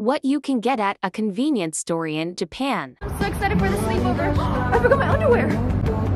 What you can get at a convenience store in Japan. I'm so excited for the sleepover. I forgot my underwear.